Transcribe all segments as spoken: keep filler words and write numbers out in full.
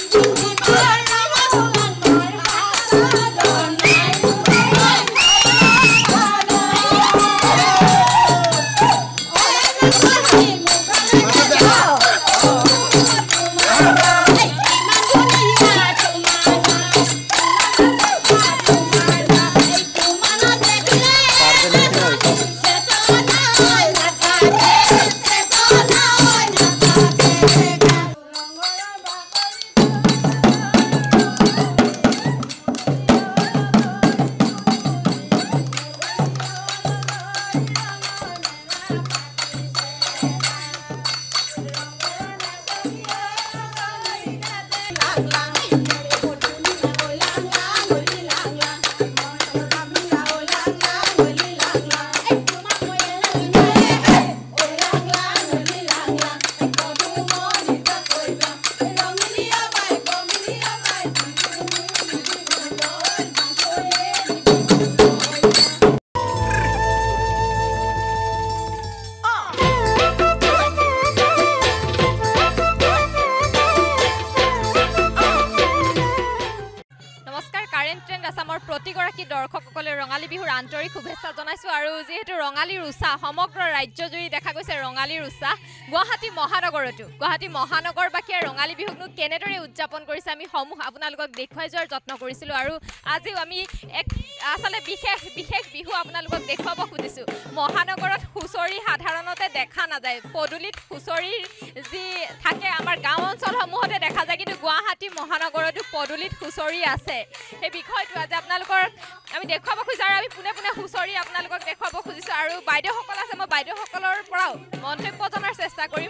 প্ৰতিগৰাকী দৰ্শকসকলে ৰঙালী বিহুৰ আন্তৰিক শুভেচ্ছা জনাইছো আৰু যেহেতু ৰঙালীৰ উৎসাহ সমগ্ৰ ৰাজ্যজুৰি দেখা গৈছে ৰঙালীৰ উৎসাহ গুৱাহাটী মহানগৰতো গুৱাহাটী মহানগৰবাসীয়ে ৰঙালী বিহুকনো কেনেদৰে উদযাপন কৰিছে আমি সমূহ আপোনালোকক দেখুৱাই যোৱাৰ যত্ন কৰিছিলো আৰু আজিও আমি এক আসলে বিশেষ বিশেষ বিহু আপোনালোকক দেখুৱাব খুজিছো মহানগৰত হুঁচৰি সাধাৰণতে দেখা নাযায় পদুলিত হুঁচৰিৰ যি থাকে আমাৰ গাঁও অঞ্চলসমূহতে দেখা যায় কিন্তু গুৱাহাটী মহানগৰতো পদুলিত হুঁচৰি আছে এই বিষয়টো আজি আপোনালোকৰ আমি দেখুৱাব খুজিছো আৰু আমি পুনে পুনে হুঁচৰি আপোনালোকক দেখুৱাব খুজিছো আৰু বাইদেউসকল আছে মই বাইদেউসকলৰ পৰাও মন্তব্য জনাৰ চেষ্টা কৰিম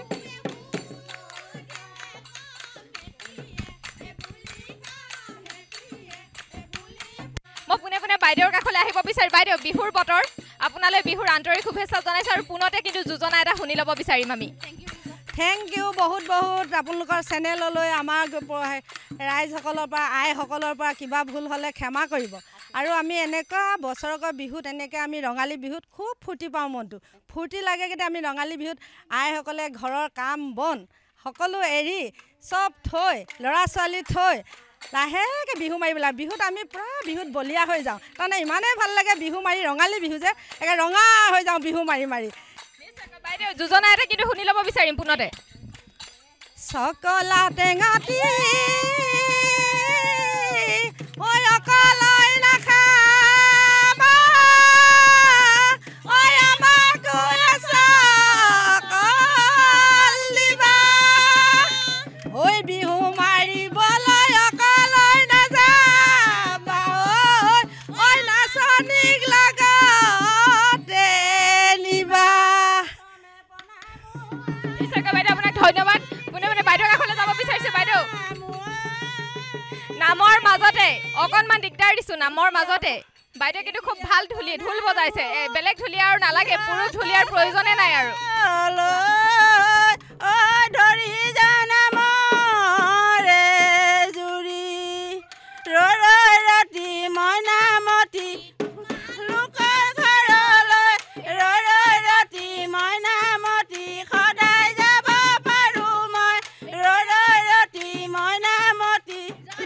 মই পুনে পুনে বাইদেউৰ কাষলৈ আহিব বিচাৰিম বাইদেউ বিহুৰ বতৰ আপোনালৈ বিহুৰ আন্তৰিক শুভেচ্ছা জনাইছো আৰু পুনতে কিন্তু যোজনা এটা শুনি ল'ব বিচাৰিম আমি থেংক ইউ বহুত বহুত আপোনালোকৰ চেনেললৈ আমাৰ ৰাইজসকলৰ পৰা আইসকলৰ পৰা কিবা ভুল হ'লে ক্ষমা কৰিব আৰু আমি এনেকুৱা বছৰকৰ বিহুত এনেকৈ আমি ৰঙালী বিহুত খুব ফূৰ্তি পাওঁ মনটো ফূৰ্তি লাগে কেতিয়া আমি ৰঙালী বিহুত আইসকলে ঘৰৰ কাম বন সকলো এৰি চব থৈ ল'ৰা ছোৱালী থৈ লাহেকৈ বিহু মাৰিবলৈ বিহুত আমি পূৰা বিহুত বলিয়া হৈ যাওঁ তাৰমানে ইমানেই ভাল লাগে বিহু মাৰি ৰঙালী বিহু যে একে ৰঙা হৈ যাওঁ বিহু মাৰি মাৰি বাইদেউ যোজনা এটা কিন্তু শুনি ল'ব বিচাৰিম পুনতে চকলা টেঙাটি ঐ অকলৈ নাখাবা ঐ আমাকো চকল দিবা ঐ বিহু মাৰিবলৈ অকলৈ নাযাবা ঐ নাচনীক লগতে নিবা ধন্যবাদ পুনে পুনে বাইদেউৰ কাষলৈ যাব বিচাৰিছো বাইদেউ নামৰ মাজতে অকণমান দিগদাৰ দিছো নামৰ মাজতে বাইদেউ কিন্তু খুব ভাল ঢুলি ঢোল বজাইছে বেলেগ ঢুলীয়া আৰু নালাগে পুৰুষ ঢুলীয়াৰ প্ৰয়োজনে নাই আৰু ধৰি জানামৰে জুৰি ৰৈ ৰাতি মইনামতি লোকৰ ঘৰলৈ ৰৈ ৰাতি মইনামতি সদায় যাব পাৰো মই ৰৈ ৰাতি মইনামতি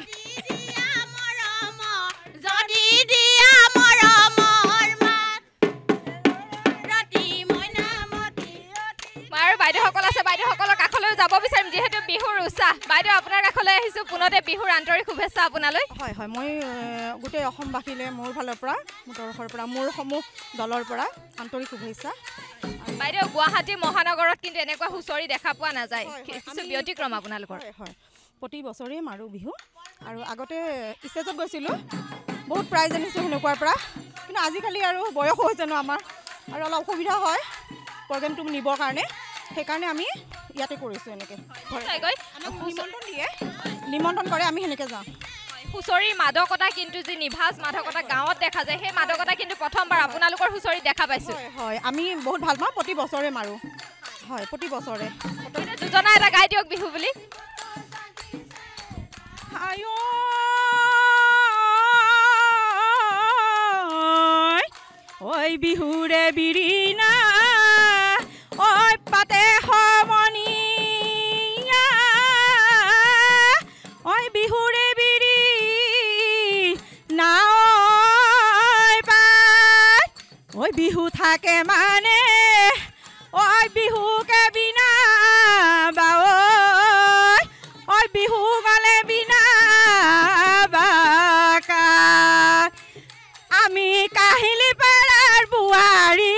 যদি দিয়া মৰমৰ মাত ৰাতি মইনামতি আৰু বাইদেউসকল আছে বাইদেউসকলৰ কাষলৈ যাব বিচাৰিম যিহেতু বিহুৰ উৎসাহ বাইদেউ আপোনাৰ কাষলৈ আহিছো পুনতে বিহুৰ আন্তৰিক শুভেচ্ছা আপোনালৈ হয় হয় মই গোটেই অসমবাসীলৈ মোৰ ফালৰ পৰা মোৰ তৰফৰ পৰা মোৰ সমূহ দলৰ পৰা আন্তৰিক শুভেচ্ছা বাইদেউ গুৱাহাটী মহানগৰত কিন্তু এনেকুৱা হুঁচৰি দেখা পোৱা নাযায় কিছু ব্যতিক্ৰম আপোনালোকৰ হয় প্ৰতি বছৰেই মাৰোঁ বিহু আৰু আগতে ষ্টেজত গৈছিলোঁ বহুত প্ৰাইজ আনিছোঁ সেনেকুৱাৰ পৰা কিন্তু আজিকালি আৰু বয়সো হৈছে ন আমাৰ আৰু অলপ অসুবিধা হয় প্ৰগ্ৰেমটো নিবৰ কাৰণে সেইকাৰণে আমি ইয়াতে কৰিছোঁ এনেকৈ নিমন্ত্ৰণ দিয়ে নিমন্ত্ৰণ কৰে আমি সেনেকৈ যাওঁ হুঁচৰিৰ মাদকতা কিন্তু যি নিভাঁজ মাদকতা গাঁৱত দেখা যায় সেই মাদকতা কিন্তু প্ৰথমবাৰ আপোনালোকৰ হুঁচৰিত দেখা পাইছোঁ হয় আমি বহুত ভাল পাওঁ প্ৰতি বছৰে মাৰোঁ হয় প্ৰতি বছৰে যোজনা এটা গাই দিয়ক বিহু বুলি ঐ বিহুৰে বিৰিণা ঐ পাতে সমনীয়া ঐ বাকে মানে ঐ বিহুকে বিনা বাও ঐ বিহু গলে বিনা বাকা আমি কাহিলি পাৰাৰ বুৱাৰী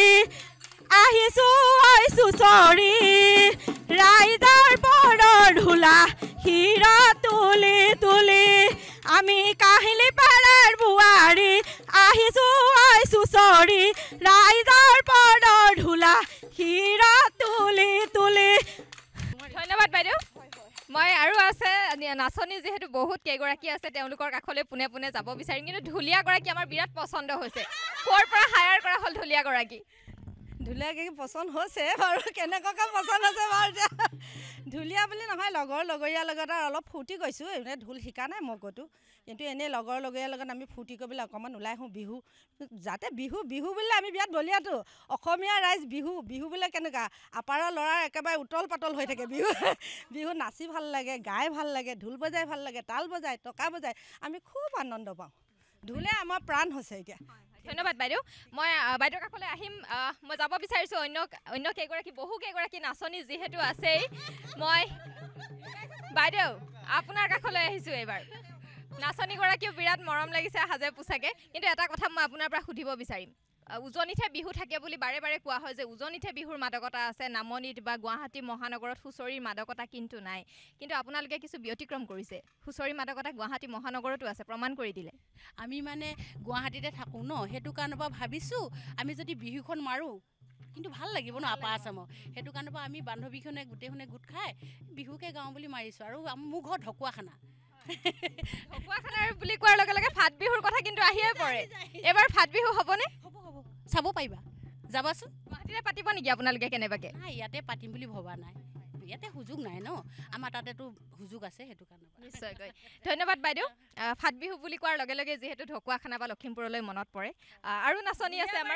আহিছো ঐ চুচৰি ৰাইজৰ পৰৰ ঢোলা হীৰা তুলি তুলি আমি কাহিলি পাৰাৰ বুৱাৰী আহিছো ঐ চুচৰি ৰাইজৰ পৰৰ ঢোলা হীৰা তুলি তুলি। ধন্যবাদ বাইদেউ। মই আৰু আছে নাচনী যেহেতু বহুত কেইগৰাকী আছে তেওঁলোকৰ কাষলৈ পোনে পোনে যাব বিচাৰিম কিন্তু ঢুলীয়াগৰাকী আমাৰ বিৰাট পচন্দ হৈছে। ক'ৰ পৰা হায়াৰ কৰা হ'ল ঢুলীয়াগৰাকী? ঢুলীয়াগৰাকী পচন্দ হৈছে বাৰু কেনেকুৱাকৈ পচন্দ হৈছে বাৰু এতিয়া ঢুলীয়া বুলি নহয় লগৰ লগৰীয়াৰ লগত আৰু অলপ ফূৰ্তি কৰিছোঁ এনেই ঢোল শিকা নাই মই ক'তো কিন্তু এনেই লগৰ লগৰীয়াৰ লগত আমি ফূৰ্তি কৰিবলৈ অকণমান ওলাই আহোঁ বিহু যাতে বিহু বিহু বুলিলে আমি বিৰাট বলিয়াটো অসমীয়া ৰাইজ বিহু বিহু বুলিলে কেনেকুৱা আপাৰৰ ল'ৰাৰ একেবাৰে উতল পাতল হৈ থাকে বিহু বিহু নাচি ভাল লাগে গাই ভাল লাগে ঢোল বজাই ভাল লাগে তাল বজাই টকা বজাই আমি খুব আনন্দ পাওঁ ঢোলে আমাৰ প্ৰাণ হৈছে এতিয়া। ধন্যবাদ বাইদেউ। মই বাইদেউৰ কাষলৈ আহিম। মই যাব বিচাৰিছোঁ অন্য অন্য কেইগৰাকী বহু কেইগৰাকী নাচনী যিহেতু আছেই মই বাইদেউ আপোনাৰ কাষলৈ আহিছোঁ এইবাৰ। নাচনীগৰাকীও বিৰাট মৰম লাগিছে সাজে পোছাকে কিন্তু এটা কথা মই আপোনাৰ পৰা সুধিব বিচাৰিম উজনিতহে বিহু থাকে বুলি বাৰে বাৰে কোৱা হয় যে উজনিতহে বিহুৰ মাদকতা আছে নামনিত বা গুৱাহাটী মহানগৰত হুঁচৰিৰ মাদকতা কিন্তু নাই কিন্তু আপোনালোকে কিছু ব্যতিক্ৰম কৰিছে হুঁচৰিৰ মাদকতা গুৱাহাটী মহানগৰতো আছে প্ৰমাণ কৰি দিলে। আমি মানে গুৱাহাটীতে থাকোঁ ন সেইটো কাৰণৰ পৰা ভাবিছোঁ আমি যদি বিহুখন মাৰোঁ কিন্তু ভাল লাগিব ন আপাৰ আচামক সেইটো কাৰণৰ পৰা আমি বান্ধৱীখনে গোটেইখনে গোট খাই বিহুকে গাওঁ বুলি মাৰিছোঁ আৰু মোৰ ঘৰ ঢকুৱাখানা ঢকুৱাখানাৰ বুলি কোৱাৰ লগে লগে ফাট বিহুৰ কথা কিন্তু আহিয়ে পৰে। এইবাৰ ফাট বিহু হ'বনে? হ'ব হ'ব চাব পাৰিবা যাবাচোন। গুৱাহাটীতে পাতিব নেকি আপোনালোকে কেনেবাকৈ? নাই ইয়াতে পাতিম বুলি ভবা নাই ইয়াতে সুযোগ নাই ন আমাৰ তাতেতো সুযোগ আছে সেইটো কাৰণে। নিশ্চয়কৈ ধন্যবাদ বাইদেউ। ফাট বিহু বুলি কোৱাৰ লগে লগে যিহেতু ঢকুৱাখানা বা লখিমপুৰলৈ মনত পৰে আৰু নাচনী আছে আমাৰ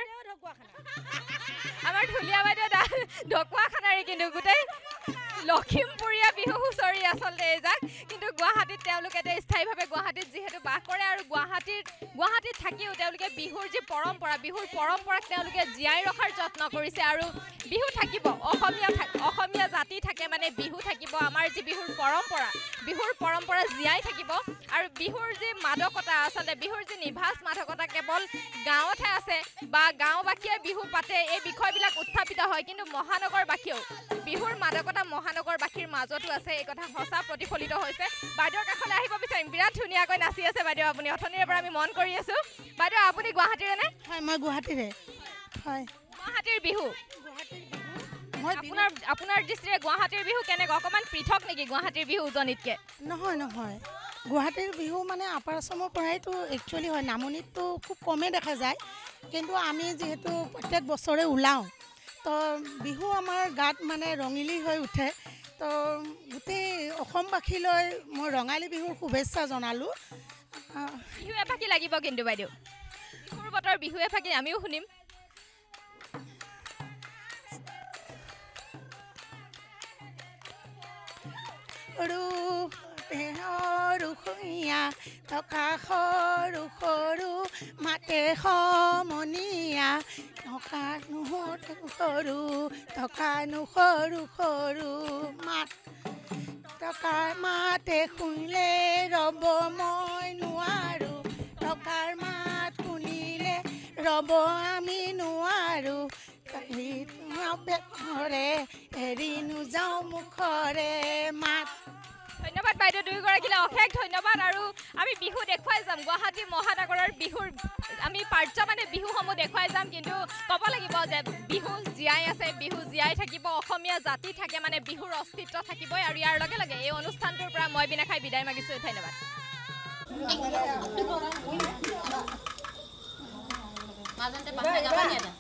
আমাৰ ঢুলীয়া বাইদেউ ঢকুৱাখানাৰে কিন্তু গোটেই লখিমপুৰীয়া বিহু হুঁচৰি আচলতে এই যাক কিন্তু গুৱাহাটীত তেওঁলোকে এতিয়া স্থায়ীভাৱে গুৱাহাটীত যিহেতু বাস কৰে আৰু গুৱাহাটীত গুৱাহাটীত থাকিও তেওঁলোকে বিহুৰ যি পৰম্পৰা বিহুৰ পৰম্পৰাক তেওঁলোকে জীয়াই ৰখাৰ যত্ন কৰিছে আৰু বিহু থাকিব অসমীয়া অসমীয়া জাতি থাকে মানে বিহু থাকিব আমাৰ যি বিহুৰ পৰম্পৰা বিহুৰ পৰম্পৰা জীয়াই থাকিব আৰু বিহুৰ যি মাদকতা আচলতে বিহুৰ যি নিভাঁজ মাদকতা কেৱল গাঁৱতহে আছে বা গাঁওবাসীয়ে বিহু পাতে এই বিষয়বিলাক উত্থাপিত হয় কিন্তু মহানগৰবাসীয়েও বিহুৰ মাদকতা মহানগৰবাসীৰ মাজতো আছে এই কথা সঁচা প্ৰতিফলিত হৈছে। বাইদেউৰ কাষলৈ আহিব বিচাৰিম বিৰাট ধুনীয়াকৈ নাচি আছে বাইদেউ আপুনি অথনিৰে পৰা আমি মন কৰি আছোঁ। বাইদেউ আপুনি গুৱাহাটীৰে নে? হয় মই গুৱাহাটীৰে। হয় গুৱাহাটীৰ বিহু আপোনাৰ আপোনাৰ দৃষ্টিৰে গুৱাহাটীৰ বিহু কেনেকুৱা অকণমান পৃথক নেকি গুৱাহাটীৰ বিহু উজনিতকৈ? নহয় নহয় গুৱাহাটীৰ বিহু মানে আপাৰ আচামৰ পৰাইতো একচুৱেলি হয় নামনিততো খুব কমেই দেখা যায় কিন্তু আমি যিহেতু প্ৰত্যেক বছৰে ওলাওঁ তো বিহু আমাৰ গাত মানে ৰঙিলী হৈ উঠে তো গোটেই অসমবাসীলৈ মই ৰঙালী বিহুৰ শুভেচ্ছা জনালোঁ। বিহু এফাকি লাগিব কিন্তু বাইদেউ বিহুৰ বতৰ বিহু এফাকি আমিও শুনিম। সৰু শুঞা টকা সৰু সৰু মাতে সমনীয়া টকা নুসৰু সৰু টকা নুসৰু সৰু মাত টকাৰ মাতে শুনিলে ৰ'ব মই নোৱাৰোঁ টকাৰ মাত শুনিলে ৰ'ব আমি নোৱাৰোঁ বেথৰে এৰি নোযাওঁ মুখৰে মাত। ধন্যবাদ বাইদেউ দুয়োগৰাকীলৈ অশেষ ধন্যবাদ আৰু আমি বিহু দেখুৱাই যাম গুৱাহাটী মহানগৰৰ বিহুৰ আমি পাৰ্য মানে বিহুসমূহ দেখুৱাই যাম কিন্তু ক'ব লাগিব যে বিহু জীয়াই আছে বিহু জীয়াই থাকিব অসমীয়া জাতি থাকে মানে বিহুৰ অস্তিত্ব থাকিবই আৰু ইয়াৰ লগে লগে এই অনুষ্ঠানটোৰ পৰা মই বিনা খাই বিদায় মাগিছোঁ। ধন্যবাদ। মাজতে বাহিৰ যাবা নি এটা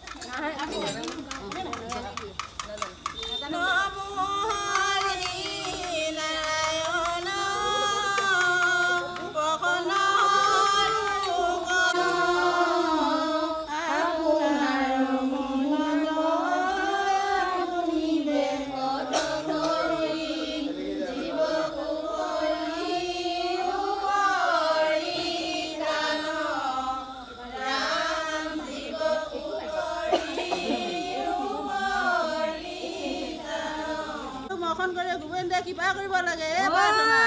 দৰ্শন কৰে গোবিন্দে কিবা কৰিব লাগে এ প্ৰাৰ্থনা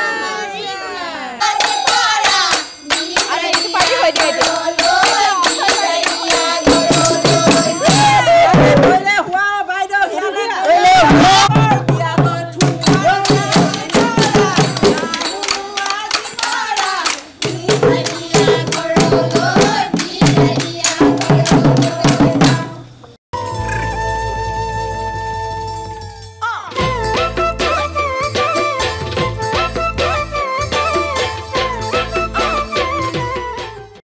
আৰু এইটো পাৰ্টি হৈ দিয়ে